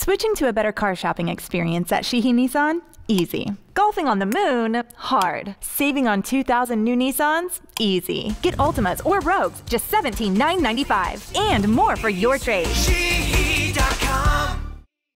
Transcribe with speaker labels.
Speaker 1: Switching to a better car shopping experience at Sheehy Nissan? Easy. Golfing on the moon? Hard. Saving on 2,000 new Nissans? Easy. Get Ultimas or Rogues, just $17,995. And more for your trade.